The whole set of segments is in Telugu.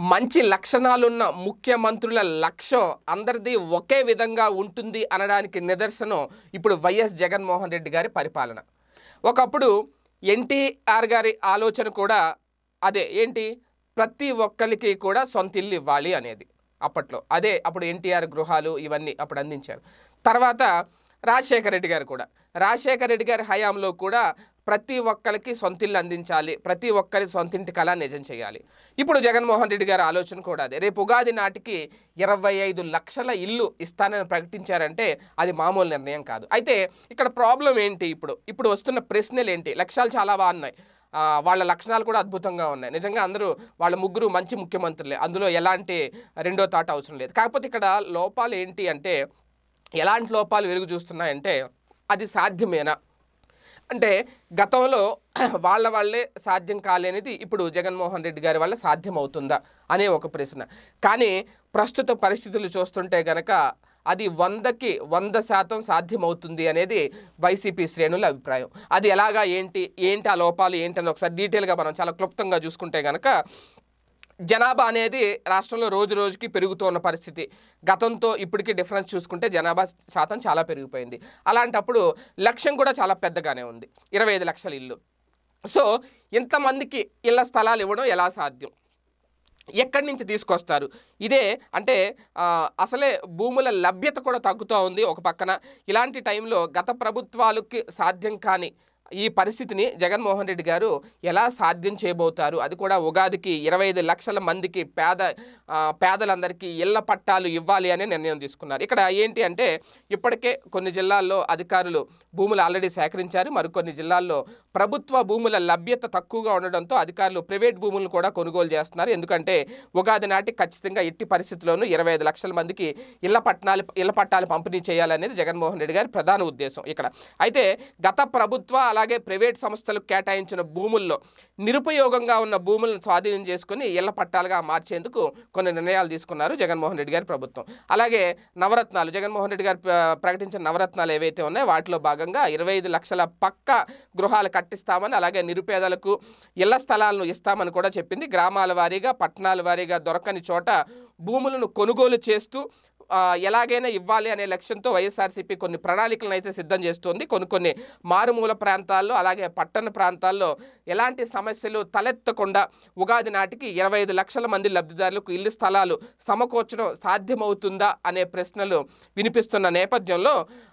మంచి లక్షణాలున్న ముఖ్యమంత్రుల లక్ష్యం అందరిది ఒకే విధంగా ఉంటుంది అనడానికి నిదర్శనం ఇప్పుడు వైఎస్ జగన్మోహన్ రెడ్డి గారి పరిపాలన. ఒకప్పుడు ఎన్టీఆర్ గారి ఆలోచన కూడా అదే, ఏంటి, ప్రతి ఒక్కరికి కూడా సొంత ఇల్లు ఇవ్వాలి అనేది. అప్పుడు ఎన్టీఆర్ గృహాలు ఇవన్నీ అప్పుడు అందించారు. తర్వాత రాజశేఖర రెడ్డి గారి హయాంలో కూడా ప్రతి ఒక్కరికి సొంతిల్లు అందించాలి, ప్రతి ఒక్కరి సొంతింటి కళ నిజం చేయాలి. ఇప్పుడు జగన్మోహన్ రెడ్డి గారి ఆలోచన కూడా అదే. రేపు ఉగాది నాటికి 25 లక్షల ఇల్లు ఇస్తానని ప్రకటించారంటే అది మామూలు నిర్ణయం కాదు. అయితే ఇక్కడ ప్రాబ్లం ఏంటి? ఇప్పుడు వస్తున్న ప్రశ్నలు ఏంటి? లక్ష్యాలు చాలా బాగున్నాయి, వాళ్ళ లక్షణాలు కూడా అద్భుతంగా ఉన్నాయి. నిజంగా వాళ్ళ ముగ్గురు మంచి ముఖ్యమంత్రులే, అందులో ఎలాంటి రెండో తాట అవసరం లేదు. కాకపోతే ఇక్కడ లోపాలు ఏంటి అంటే, ఎలాంటి లోపాలు వెలుగు చూస్తున్నాయంటే, అది సాధ్యమేనా అంటే గతంలో వాళ్ళే సాధ్యం కాలేనిది ఇప్పుడు జగన్మోహన్ రెడ్డి గారి వల్ల సాధ్యమవుతుందా అనే ఒక ప్రశ్న. కానీ ప్రస్తుత పరిస్థితులు చూస్తుంటే గనక అది 100కి 100% సాధ్యమవుతుంది అనేది వైసీపీ శ్రేణుల అభిప్రాయం. అది ఎలాగా, ఏంటి ఆ లోపాలు ఏంటని ఒకసారి డీటెయిల్గా మనం చాలా క్లుప్తంగా చూసుకుంటే గనక, జనాభా అనేది రాష్ట్రంలో రోజు రోజుకి పెరుగుతున్న పరిస్థితి. గతంతో ఇప్పటికీ డిఫరెన్స్ చూసుకుంటే జనాభా శాతం చాలా పెరిగిపోయింది. అలాంటప్పుడు లక్ష్యం కూడా చాలా పెద్దగానే ఉంది, 25 లక్షల ఇల్లు. సో ఇంతమందికి ఇళ్ల స్థలాలు ఇవ్వడం ఎలా సాధ్యం, ఎక్కడి నుంచి తీసుకొస్తారు? ఇదే అంటే అసలే భూముల లభ్యత కూడా తగ్గుతూ ఉంది ఒక పక్కన. ఇలాంటి టైంలో గత ప్రభుత్వాలకి సాధ్యం కాని ఈ పరిస్థితిని జగన్మోహన్ రెడ్డి గారు ఎలా సాధ్యం చేయబోతారు? అది కూడా ఉగాదికి 25 లక్షల మందికి పేదలందరికీ ఇళ్ల పట్టాలు ఇవ్వాలి అనే నిర్ణయం తీసుకున్నారు. ఇక్కడ ఏంటి అంటే, ఇప్పటికే కొన్ని జిల్లాల్లో అధికారులు భూములు ఆల్రెడీ సేకరించారు. మరికొన్ని జిల్లాల్లో ప్రభుత్వ భూముల లభ్యత తక్కువగా ఉండడంతో అధికారులు ప్రైవేట్ భూములను కూడా కొనుగోలు చేస్తున్నారు. ఎందుకంటే ఉగాది నాటి ఖచ్చితంగా ఎట్టి పరిస్థితుల్లోనూ 25 లక్షల మందికి ఇళ్ల పట్టాలు పంపిణీ చేయాలనేది జగన్మోహన్ రెడ్డి గారి ప్రధాన ఉద్దేశం ఇక్కడ. అయితే గత ప్రభుత్వ అలాగే ప్రైవేట్ సంస్థలకు కేటాయించిన భూముల్లో నిరుపయోగంగా ఉన్న భూములను స్వాధీనం చేసుకుని ఇళ్ల పట్టాలుగా మార్చేందుకు కొన్ని నిర్ణయాలు తీసుకున్నారు జగన్మోహన్ రెడ్డి గారి ప్రభుత్వం. అలాగే నవరత్నాలు, జగన్మోహన్ రెడ్డి గారు ప్రకటించిన నవరత్నాలు ఏవైతే ఉన్నాయో వాటిలో భాగంగా 25 లక్షల పక్కా గృహాలు కట్టిస్తామని, అలాగే నిరుపేదలకు ఇళ్ల స్థలాలను ఇస్తామని కూడా చెప్పింది. గ్రామాల వారీగా, పట్టణాల వారీగా దొరకని చోట భూములను కొనుగోలు చేస్తూ ఎలాగైనా ఇవ్వాలి అనే లక్ష్యంతో వైఎస్ఆర్సీపీ కొన్ని ప్రణాళికలను అయితే సిద్ధం చేస్తుంది. కొన్ని మారుమూల ప్రాంతాల్లో అలాగే పట్టణ ప్రాంతాల్లో ఎలాంటి సమస్యలు తలెత్తకుండా ఉగాది నాటికి 25 లక్షల మంది లబ్ధిదారులకు ఇల్లు స్థలాలు సమకూర్చడం సాధ్యమవుతుందా అనే ప్రశ్నలు వినిపిస్తున్న నేపథ్యంలో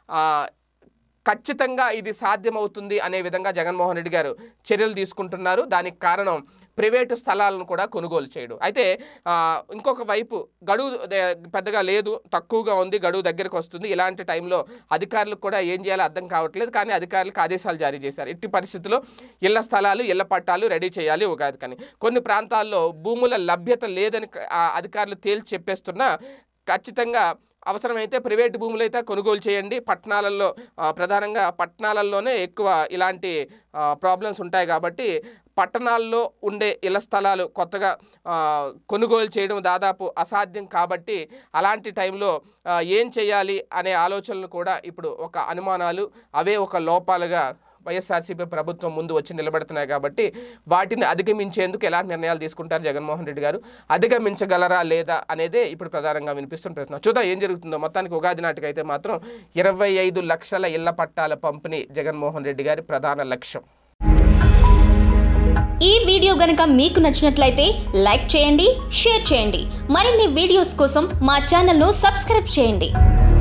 ఖచ్చితంగా ఇది సాధ్యమవుతుంది అనే విధంగా జగన్మోహన్ రెడ్డి గారు చర్యలు తీసుకుంటున్నారు. దానికి కారణం ప్రైవేటు స్థలాలను కూడా కొనుగోలు చేయడం. అయితే ఇంకొక వైపు గడువు పెద్దగా లేదు, తక్కువగా ఉంది, గడువు దగ్గరకు వస్తుంది. ఇలాంటి టైంలో అధికారులకు కూడా ఏం చేయాలో అర్థం కావట్లేదు. కానీ అధికారులకు ఆదేశాలు జారీ చేశారు. ఎట్టి పరిస్థితుల్లో ఇళ్ల స్థలాలు, ఇళ్ల పట్టాలు రెడీ చేయాలి ఉగాది కానీ. కొన్ని ప్రాంతాల్లో భూముల లభ్యత లేదని అధికారులు తేల్చి చెప్పేస్తున్నా ఖచ్చితంగా అవసరమైతే ప్రైవేటు భూములు అయితే కొనుగోలు చేయండి. పట్టణాలలో ప్రధానంగా పట్టణాలలోనే ఎక్కువ ఇలాంటి ప్రాబ్లమ్స్ ఉంటాయి కాబట్టి పట్టణాల్లో ఉండే ఇళ్ల స్థలాలు కొత్తగా కొనుగోలు చేయడం దాదాపు అసాధ్యం కాబట్టి అలాంటి టైంలో ఏం చేయాలి అనే ఆలోచనలు కూడా ఇప్పుడు ఒక అనుమానాలు, అవే ఒక లోపాలుగా వైఎస్ఆర్సీపీ ప్రభుత్వం ముందు వచ్చి నిలబడుతున్నాయి. కాబట్టి వాటిని అధిగమించేందుకు ఎలాంటి నిర్ణయాలు తీసుకుంటారు జగన్మోహన్ రెడ్డి గారు, అధిగమించగలరా లేదా అనేదే ఇప్పుడు ప్రధానంగా వినిపిస్తున్న ప్రశ్న. చూద్దాం ఏం జరుగుతుందో. మొత్తానికి ఉగాది నాటికి అయితే మాత్రం 25 లక్షల ఇళ్ల పట్టాల పంపిణీ జగన్మోహన్ రెడ్డి గారి ప్రధాన లక్ష్యం. ఈ వీడియో గనుక మీకు నచ్చినట్లయితే లైక్ చేయండి, షేర్ చేయండి. మరిన్ని వీడియోస్ కోసం మా ఛానల్ను సబ్స్క్రైబ్ చేయండి.